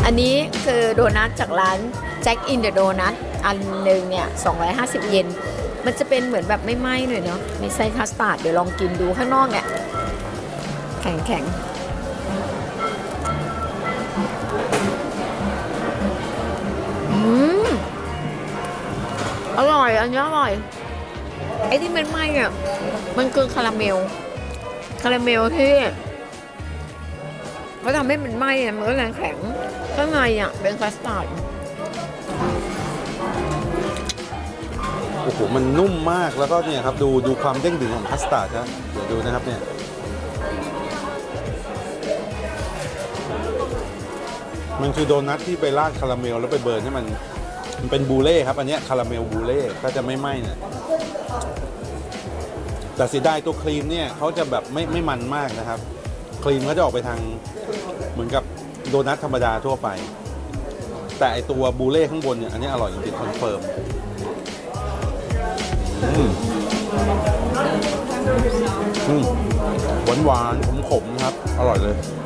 อันนี้คือโดนัทจากร้านแจ็คอินเดอะโดนัทอันหนึ่งเนี่ย250 เยนมันจะเป็นเหมือนแบบไม่ไหม้หน่อยเนาะมีไส้คัสตาร์ดเดี๋ยวลองกินดูข้างนอกเนี่ยแข็งอร่อยอันนี้อร่อยไอ้ที่มันไหม้เนี่ยมันคือคาราเมลที่เขาทำให้มันไหม้อะมันก็เลยแข็งข้างในอ่ะเป็นคัสตาร์ดโอ้โหมันนุ่มมากแล้วก็เนี่ยครับดูความเด้งดึงของคัสตาร์ดนะเดี๋ยวดูนะครับเนี่ยมันคือโดนัทที่ไปราดคาราเมลแล้วไปเบิร์นให้มันเป็นบูเล่ครับอันนี้คาราเมลบูเล่ก็จะไม่ไหม้เนี่ยแต่เสียดายตัวครีมเนี่ยเขาจะแบบไม่มันมากนะครับครีมเขาจะออกไปทางเหมือนกับโดนัทธรรมดาทั่วไปแต่ไอตัวบูเล่ข้างบนเนี่ยอันนี้อร่อยจริงๆคอนเฟิร์มหวานๆขมๆครับอร่อยเลย